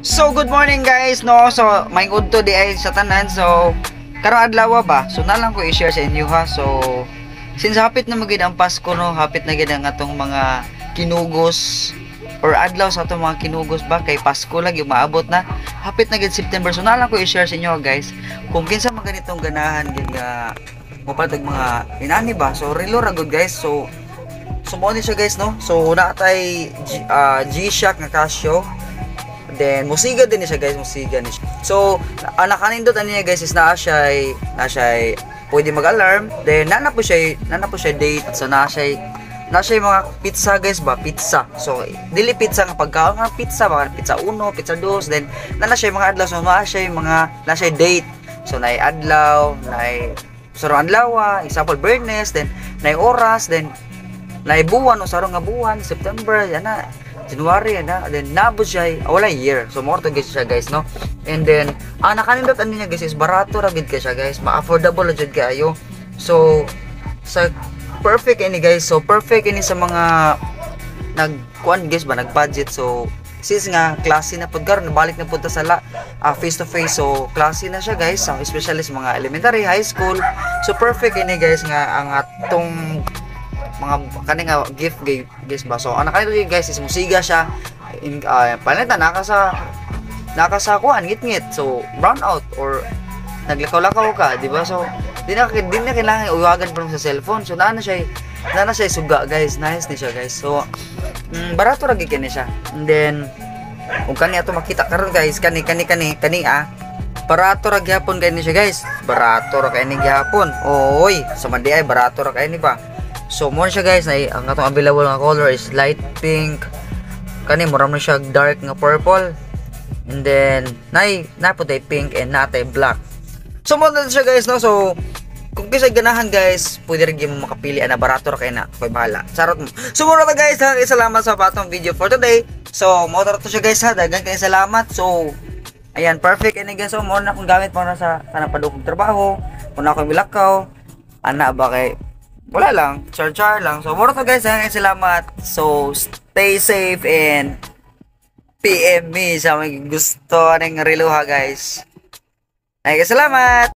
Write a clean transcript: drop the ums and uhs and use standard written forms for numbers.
So good morning guys no. So may udto di ay sa tanan. So karong adlaw ba. So na lang ko i-share sa inyo ha. So since hapit na magid ang Pasko no, hapit na gid ang atong mga kinugos or adlaw sa atong mga kinugos ba kay Pasko lagi maabot na. Hapit na gid September. So na lang ko i-share sa inyo guys kung kinsa man ganitong ganahan gid nga mopatag mga inani ba. So relo ra good guys. So mo ni siya guys no. So natay G-Shock nga Casio. Then musiga din siya guys, musiga ni siya. So anak kanindot ani niya guys is na siya pwede mag-alarm. Then nana po siya date. So na siya mga pizza guys ba, pizza. So dili pizza nga pagkaon nga pizza, mga pizza 1, pizza 2. Then nana siya mga adlaw, so na siya date. So nay adlaw, nay sarong adlaw, example Bernes, then nay oras, then nay buwan o sarong nga buwan, September, yan na. January na, then nabot siya wala year. So more to guys siya guys no. And then nakanindot ano niya guys is barato ra gid ka siya guys, ma-affordable ra jud kayo. So sa perfect ini guys. So perfect ini sa mga nagkuan guys ba, nag-budget. So sis nga klase na pud karon, balik na pud ta sa face to face. So klase na siya guys, especially sa mga elementary, high school. So perfect ini guys nga ang atong mga kaning gift guys ba. So anak kanito guys is musiga siya in paleta nakasa kuan ngit-ngit. So brown out or naglakaw-lakaw ka, di ba? So di na kailangan uwagan pa sa cellphone. So na siya suga guys. Nice ni siya guys. So barato ra gid kani siya. And then kung kani ato makita karon guys, kani barato ra gyapon kani siya guys. Barato ra kani gyapon. Oy, sa mandi ay barato ra kani pa. So mo siya guys, ang atong available nga color is light pink. Kani mo na siya dark nga purple. And then naputay pink and natay black. So mo na siya guys no. So kung kisay ganahan guys, pwede rin mo makapili na barato ra kay na. Koy bahala. Sarot mo. So mo na guys, salamat sa patong video for today. So mo to siya guys ha. Dagan kay salamat. So ayan, perfect ini guys. So mo na kung gamit mo na sa padukong trabaho. Kung ako milakaw, ana ba kay wala lang, char lang. So moro to guys, salamat. So stay safe and PM me sa may gusto ng relo ha guys. Ay, salamat.